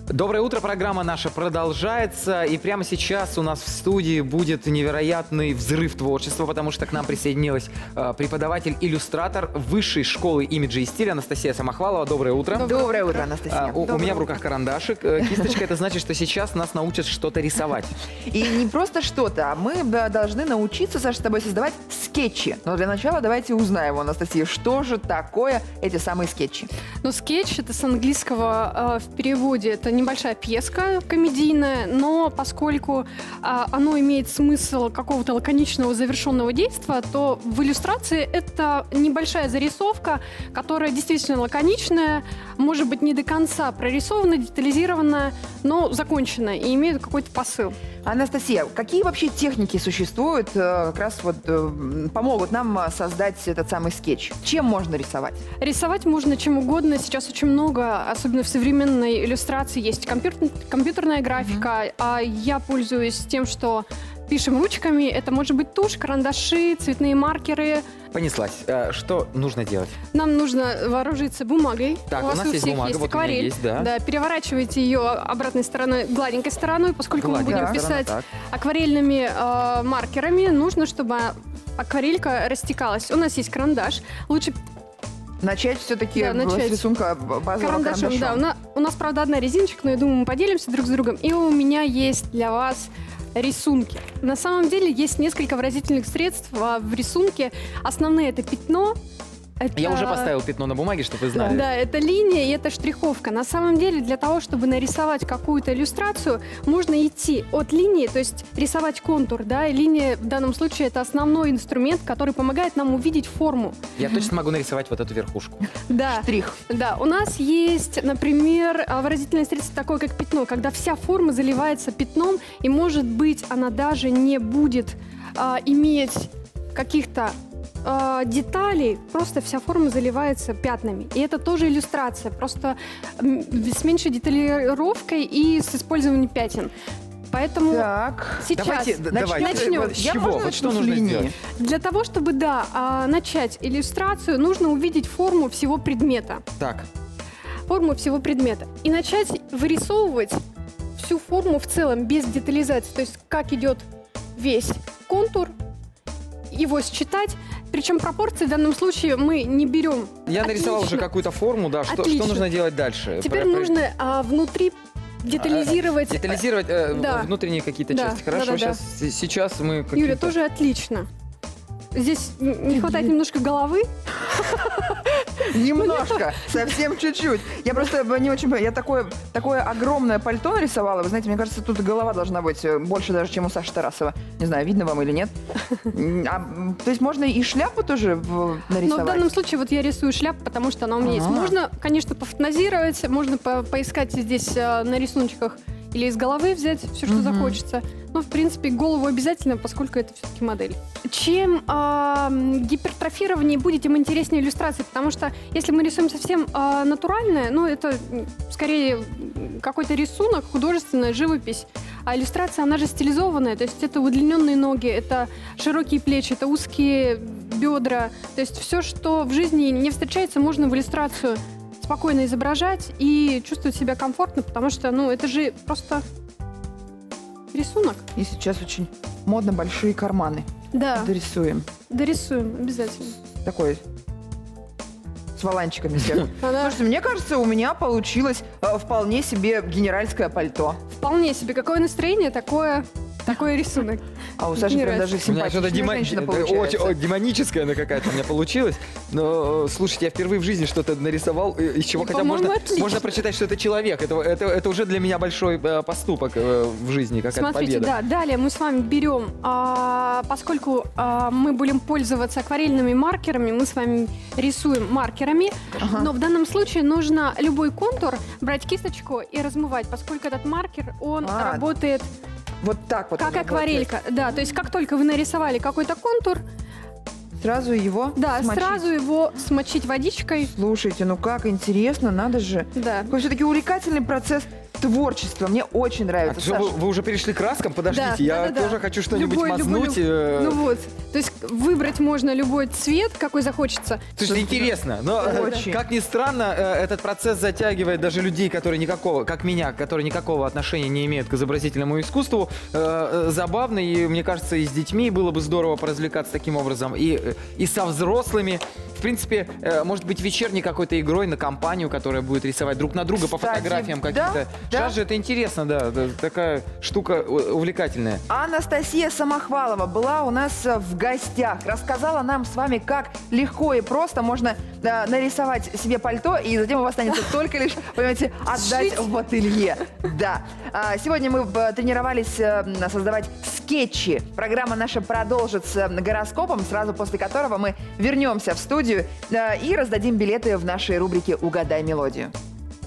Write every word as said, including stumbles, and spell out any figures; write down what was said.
Доброе утро, программа наша продолжается, и прямо сейчас у нас в студии будет невероятный взрыв творчества, потому что к нам присоединилась э, преподаватель-иллюстратор Высшей школы имиджа и стиля Анастасия Самохвалова. Доброе утро. Доброе, Доброе утро, Анастасия. А, у, у меня в руках карандашик, э, кисточка, это значит, что сейчас нас научат что-то рисовать. И не просто что-то, а мы должны научиться, Саша, с тобой создавать скетчи. Но для начала давайте узнаем, Анастасия, что же такое эти самые скетчи? Ну, скетч, это с английского э, в переводе, это небольшая пьеска комедийная, но поскольку а, оно имеет смысл какого-то лаконичного завершенного действия, то в иллюстрации это небольшая зарисовка, которая действительно лаконичная, может быть не до конца прорисована, детализирована, но закончена и имеет какой-то посыл. Анастасия, какие вообще техники существуют, как раз вот помогут нам создать этот самый скетч? Чем можно рисовать? Рисовать можно чем угодно. Сейчас очень много, особенно в современной иллюстрации, есть компьютер, компьютерная графика, mm-hmm. а я пользуюсь тем, что пишем ручками. Это может быть тушь, карандаши, цветные маркеры. Понеслась. Что нужно делать? Нам нужно вооружиться бумагой. Так, у, у вас нас у есть всех бумага, есть вот акварель. у меня есть, да. Да, переворачивайте ее обратной стороной, гладенькой стороной, поскольку Гладенькой мы будем стороной, писать так. акварельными э, маркерами. Нужно, чтобы акварелька растекалась. У нас есть карандаш. Лучше Начать все-таки да, начать. с рисунка базового карандашом. карандашом. Да, у нас, у нас, правда, одна резиночка, но я думаю, мы поделимся друг с другом. И у меня есть для вас рисунки. На самом деле есть несколько выразительных средств в рисунке. Основные — это пятно. Это... Я уже поставил пятно на бумаге, чтобы вы знали. Да, это линия и это штриховка. На самом деле, для того, чтобы нарисовать какую-то иллюстрацию, можно идти от линии, то есть рисовать контур, да, и линия в данном случае это основной инструмент, который помогает нам увидеть форму. Я точно могу нарисовать вот эту верхушку. Да. Штрих. Да, у нас есть, например, выразительное средство такое, как пятно, когда вся форма заливается пятном, и, может быть, она даже не будет а, иметь каких-то деталей, просто вся форма заливается пятнами. И это тоже иллюстрация, просто с меньшей деталировкой и с использованием пятен. Поэтому так. сейчас давайте, давайте. начнем. С чего? Вот что нужно сделать? Для того, чтобы, да, начать иллюстрацию, нужно увидеть форму всего предмета. Так. Форму всего предмета. И начать вырисовывать всю форму в целом, без детализации. То есть, как идет весь контур, его считать. Причем пропорции в данном случае мы не берем. Я нарисовал уже какую-то форму, да. Что, что нужно делать дальше? Теперь Про, нужно а, внутри детализировать. А, детализировать э, да. внутренние какие-то да, части. Хорошо, да, да, сейчас, да. сейчас мы... Юля, тоже отлично. Здесь не хватает немножко головы. Немножко, совсем чуть-чуть. Я просто не очень понимаю. Я такое, такое огромное пальто нарисовала. Вы знаете, мне кажется, тут голова должна быть больше даже, чем у Саши Тарасова. Не знаю, видно вам или нет. А, то есть можно и шляпу тоже нарисовать? Но в данном случае вот я рисую шляпу, потому что она у меня есть. Можно, конечно, пофантазировать, можно по поискать здесь на рисуночках или из головы взять все, что mm-hmm. захочется. Но, в принципе, голову обязательно, поскольку это все-таки модель. Чем э, гипертрофированнее будет, тем интереснее иллюстрации, потому что если мы рисуем совсем э, натуральное, ну, это скорее какой-то рисунок, художественная живопись, а иллюстрация, она же стилизованная, то есть это удлиненные ноги, это широкие плечи, это узкие бедра, то есть все, что в жизни не встречается, можно в иллюстрацию спокойно изображать и чувствовать себя комфортно, потому что, ну, это же просто рисунок. И сейчас очень модно большие карманы. Да. Дорисуем. Дорисуем, обязательно. Такой с воланчиками всех. Слушайте, мне кажется, у меня получилось вполне себе генеральское пальто. Вполне себе. Какое настроение, такое... Такой рисунок. А у Саши прям даже симпатичная демо... женщина получается. Очень демоническая она какая-то у меня получилась. Но, слушайте, я впервые в жизни что-то нарисовал, из чего И, хотя можно, отлично. можно прочитать, что это человек. Это, это, это уже для меня большой э, поступок э, в жизни, какая-то Смотрите, победа. да, далее мы с вами берем, а, поскольку а, мы будем пользоваться акварельными маркерами, мы с вами рисуем маркерами, ага. но в данном случае нужно любой контур брать кисточку и размывать, поскольку этот маркер, он а, работает... Вот так вот. Как акварелька, да. То есть как только вы нарисовали какой-то контур, сразу его Да, смочить. сразу его смочить водичкой. Слушайте, ну как интересно, надо же. Да. Какой все-таки увлекательный процесс творчество. Мне очень нравится. А что, вы, вы уже перешли к краскам? Подождите, Да, я да, да, да. тоже хочу что-нибудь Любой, любой, мазнуть. люб- э, Ну вот, то есть выбрать можно любой цвет, какой захочется. Слушайте, интересно, но э, Очень. как ни странно, э, этот процесс затягивает даже людей, которые никакого, как меня, которые никакого отношения не имеют к изобразительному искусству. Э, э, Забавно, и мне кажется, и с детьми было бы здорово поразвлекаться таким образом, и, э, и со взрослыми. В принципе, э, может быть, вечерней какой-то игрой на компанию, которая будет рисовать друг на друга по Кстати, фотографиям да, каким-то. да. Сейчас же это интересно, да, да, такая штука у- увлекательная. Анастасия Самохвалова была у нас э, в гостях. Рассказала нам с вами, как легко и просто можно э, нарисовать себе пальто, и затем у вас останется только лишь, понимаете, отдать Сшить. в ателье. Да. А, Сегодня мы э, тренировались э, создавать скетчи. Программа наша продолжится гороскопом, сразу после которого мы вернемся в студию э, и раздадим билеты в нашей рубрике «Угадай мелодию».